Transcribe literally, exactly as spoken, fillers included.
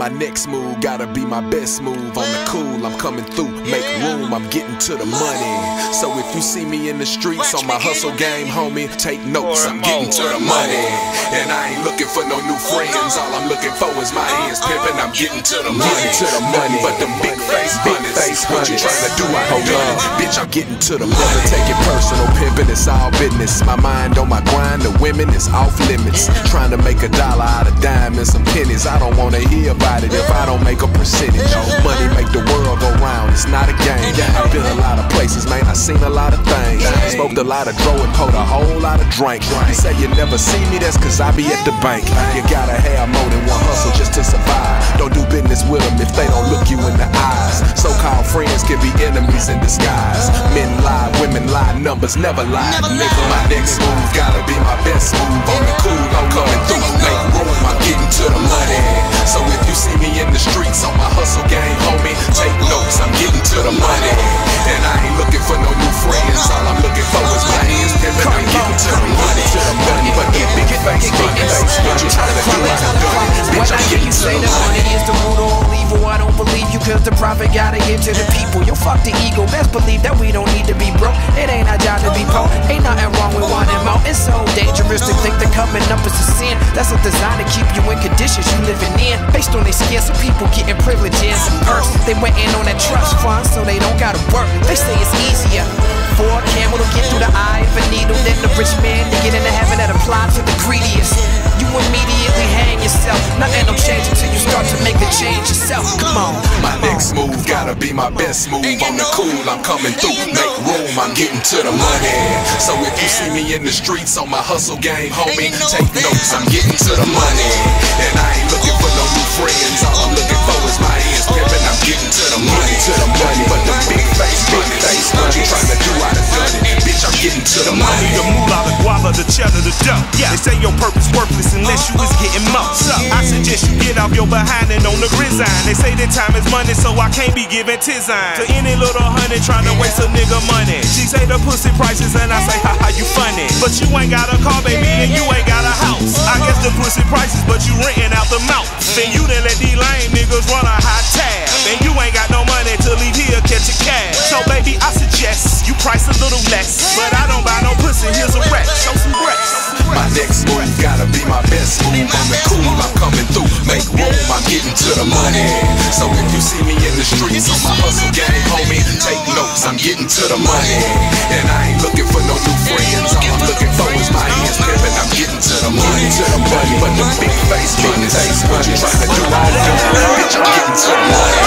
My next move gotta be my best move. On the cool, I'm coming through, make room, I'm getting to the money. So if you see me in the streets on my hustle game, homie, take notes, I'm getting to the money. And I ain't looking for no new friends, all I'm looking for is my ends pimping, I'm getting to the money. To the money, but them big face hunters, what you trying to do, I ain't done it. Bitch, I'm getting to the money. Take it personal, pimping, it's all business. My mind on my grind, the women is off limits. Trying to make a dollar out of diamonds, some pennies. I don't wanna hear about it if I don't make a percentage. Money make the world go round, it's not a game. I've been a lot of places, man, I seen a lot of things. Smoked a lot of dro and poured a whole lot of drink. You say you never see me, that's cause I be at the bank. You gotta have more than one hustle just to survive. Don't do business with them if they don't look you in the eyes. So-called friends can be enemies in disguise. Men lie, women lie, numbers never lie. Nigga, my next move gotta be my best move. On the cool, I'm coming through, make room, I'm getting to the money. So if you see me in the streets on my hustle game, homie, take notes, I'm getting to the money. And I ain't looking for no new friends, all I'm looking for is my hands pimping, I'm getting to the money. To the money, but the big face runners, what you trying to do, I done done it. Bitch, I'm getting to the money. Is the root of all evil, I don't believe you, cause the prophet gotta give to the people. Yo, fuck the ego, best believe that we don't need to be broke. It ain't our job to be poor, ain't nothing wrong with wanting more. It's so dangerous to think that coming up is a sin. That's a design to keep you in conditions you living in. Based on their skin, some people getting privileges and perks. They waiting on that trust fund so they don't gotta work. They say it's easier for a camel to get through the eye of a needle than the rich man to get into heaven that applies to the greediest. You immediately hang yourself, nothing will change until you start to make the change yourself. Come on. My next move gotta be my best move. On the cool, I'm coming through, make room, I'm getting to the money. So if you see me in the streets on my hustle game, homie, take notes, I'm getting to the money. And I ain't looking for no new friends, all I'm looking for is my hands pimping, I'm getting to the money. To the money, but the big face runners, what you trying to do, I done done it. Bitch, I'm getting to the money. The moolah, the guava, the cheddar, the dough. Yeah. They say your purpose worthless unless you is getting more. So I suggest you get off your behind and on the gridiron. They say that time is money, so I can't be giving tizine to any little honey trying to waste a nigga money. She say the pussy prices and I say, haha, you funny. But you ain't got a car, baby, and you ain't got a house. I guess the pussy prices, but you renting out the mouth. Then you done let these lame niggas run a high tab. And you ain't got no money to leave here, catch a cab. So baby, I suggest you price a little less. But I don't buy no pussy, here's a rap, show some breasts. My next move gotta be my best move. On the cool, I'm coming through, make room, I'm getting to the money. So if you see me in the streets on my hustle game, homie, take notes, I'm getting to the money. And I ain't looking for no new friends, all I'm looking for is my hands pimping, I'm getting to the money. To the money, but the big face runners, what you trying to do, I done done it. Bitch, I'm getting to the money.